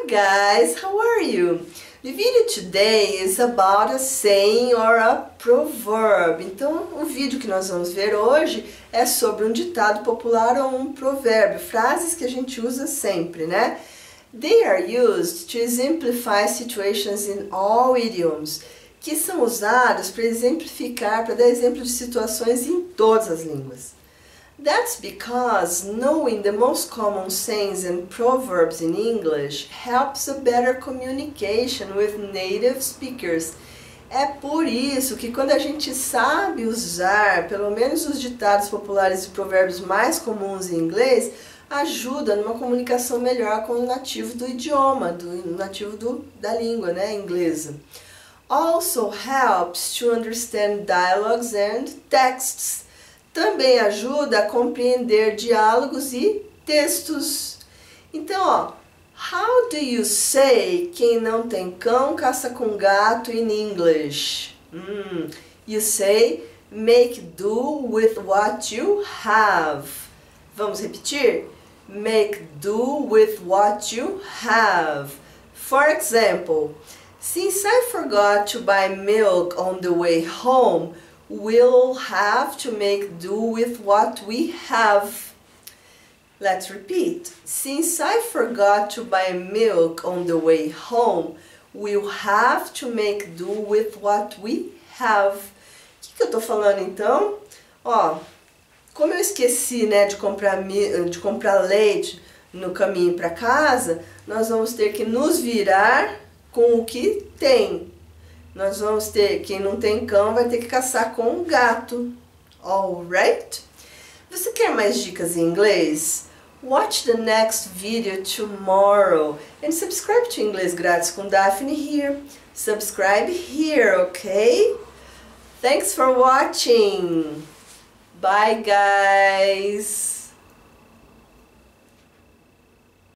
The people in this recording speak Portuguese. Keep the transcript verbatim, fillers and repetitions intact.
guys, how are you? The video today is about a saying or a proverb. Então, o vídeo que nós vamos ver hoje é sobre um ditado popular ou um provérbio, frases que a gente usa sempre, né? They are used to exemplify situations in all idioms, que são usados para exemplificar, para dar exemplo de situações em todas as línguas. That's because knowing the most common sayings and proverbs in English helps a better communication with native speakers. É por isso que quando a gente sabe usar pelo menos os ditados populares e provérbios mais comuns em inglês, ajuda numa comunicação melhor com o nativo do idioma, do nativo do, da língua, né, inglesa. Also helps to understand dialogues and texts. Também ajuda a compreender diálogos e textos. Então, ó, how do you say quem não tem cão caça com gato in English? Hmm, you say make do with what you have. Vamos repetir? Make do with what you have. For example, since I forgot to buy milk on the way home, we'll have to make do with what we have. Let's repeat. Since I forgot to buy milk on the way home, we'll have to make do with what we have. O que, que eu tô falando então? Ó, como eu esqueci, né, de comprar, de comprar leite no caminho para casa, nós vamos ter que nos virar com o que tem. Nós vamos ter, quem não tem cão vai ter que caçar com um gato. Alright? Você quer mais dicas em inglês? Watch the next video tomorrow and subscribe to Inglês Grátis com Daphne here. Subscribe here, okay? Thanks for watching. Bye, guys.